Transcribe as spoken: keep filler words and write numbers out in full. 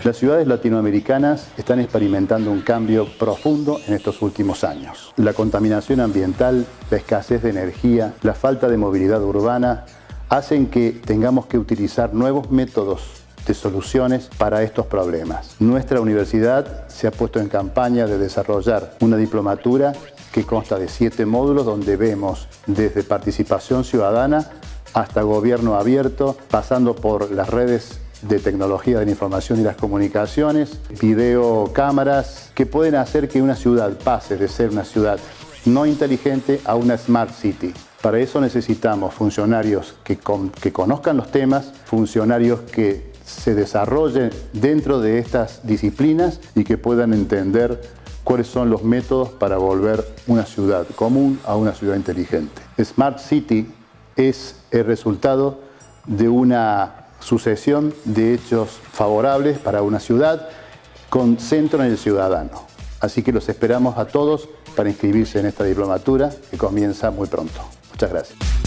Las ciudades latinoamericanas están experimentando un cambio profundo en estos últimos años. La contaminación ambiental, la escasez de energía, la falta de movilidad urbana hacen que tengamos que utilizar nuevos métodos de soluciones para estos problemas. Nuestra universidad se ha puesto en campaña de desarrollar una diplomatura que consta de siete módulos donde vemos desde participación ciudadana hasta gobierno abierto, pasando por las redes de tecnología de la información y las comunicaciones, videocámaras que pueden hacer que una ciudad pase de ser una ciudad no inteligente a una smart city. Para eso necesitamos funcionarios que, con, que conozcan los temas, funcionarios que se desarrollen dentro de estas disciplinas y que puedan entender cuáles son los métodos para volver una ciudad común a una ciudad inteligente. Smart City es el resultado de una sucesión de hechos favorables para una ciudad con centro en el ciudadano. Así que los esperamos a todos para inscribirse en esta diplomatura que comienza muy pronto. Muchas gracias.